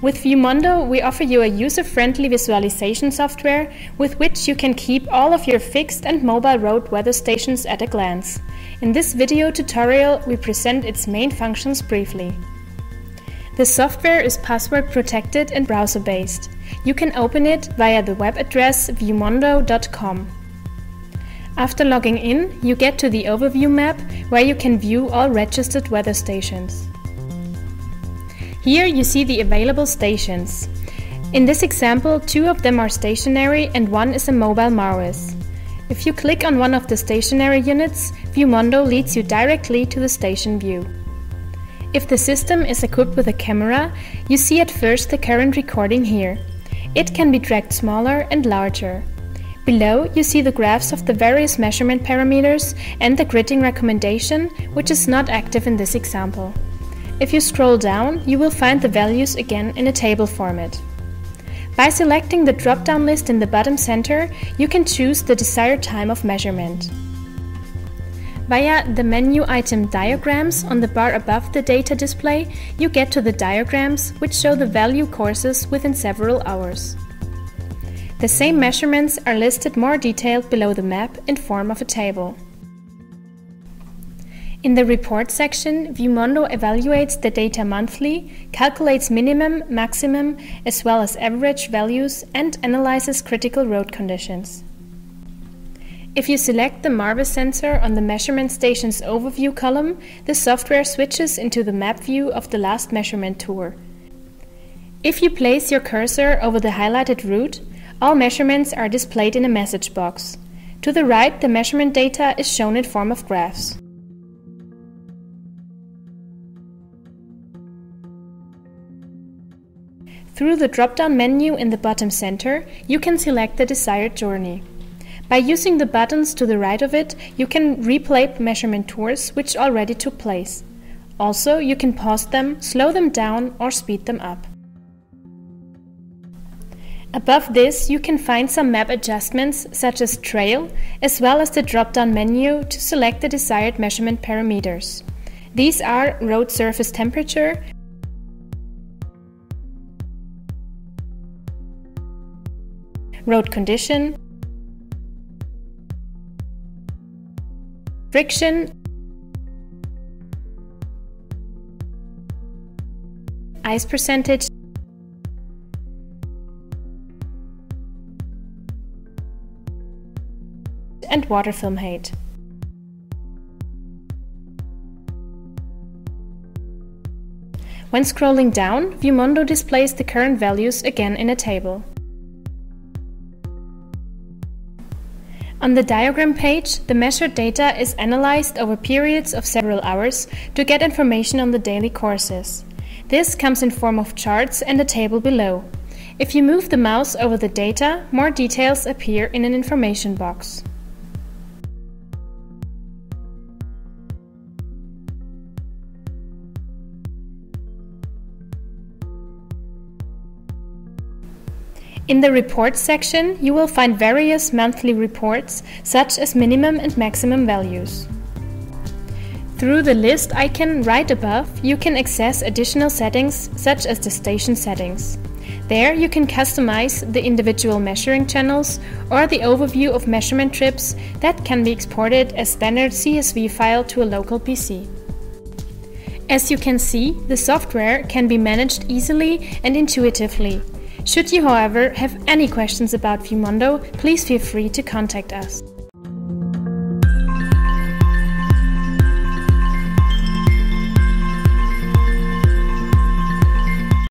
With ViewMondo, we offer you a user-friendly visualization software with which you can keep all of your fixed and mobile road weather stations at a glance. In this video tutorial, we present its main functions briefly. The software is password protected and browser-based. You can open it via the web address viewmondo.com. After logging in, you get to the overview map where you can view all registered weather stations. Here you see the available stations. In this example, 2 of them are stationary and 1 is a mobile Marvis. If you click on one of the stationary units, ViewMondo leads you directly to the station view. If the system is equipped with a camera, you see at first the current recording here. It can be dragged smaller and larger. Below you see the graphs of the various measurement parameters and the gridding recommendation, which is not active in this example. If you scroll down, you will find the values again in a table format. By selecting the drop-down list in the bottom center, you can choose the desired time of measurement. Via the menu item Diagrams on the bar above the data display, you get to the diagrams which show the value courses within several hours. The same measurements are listed more detailed below the map in form of a table. In the report section, ViewMondo evaluates the data monthly, calculates minimum, maximum, as well as average values, and analyzes critical road conditions. If you select the Marvis sensor on the measurement station's overview column, the software switches into the map view of the last measurement tour. If you place your cursor over the highlighted route, all measurements are displayed in a message box. To the right, the measurement data is shown in form of graphs. Through the drop-down menu in the bottom center, you can select the desired journey. By using the buttons to the right of it, you can replay measurement tours which already took place. Also, you can pause them, slow them down, or speed them up. Above this, you can find some map adjustments such as trail, as well as the drop-down menu to select the desired measurement parameters. These are road surface temperature, road condition, friction, ice percentage, and water film height. When scrolling down, ViewMondo displays the current values again in a table. On the diagram page, the measured data is analyzed over periods of several hours to get information on the daily courses. This comes in form of charts and a table below. If you move the mouse over the data, more details appear in an information box. In the Reports section, you will find various monthly reports, such as minimum and maximum values. Through the list icon right above, you can access additional settings, such as the station settings. There you can customize the individual measuring channels or the overview of measurement trips that can be exported as standard CSV file to a local PC. As you can see, the software can be managed easily and intuitively. Should you, however, have any questions about ViewMondo, please feel free to contact us.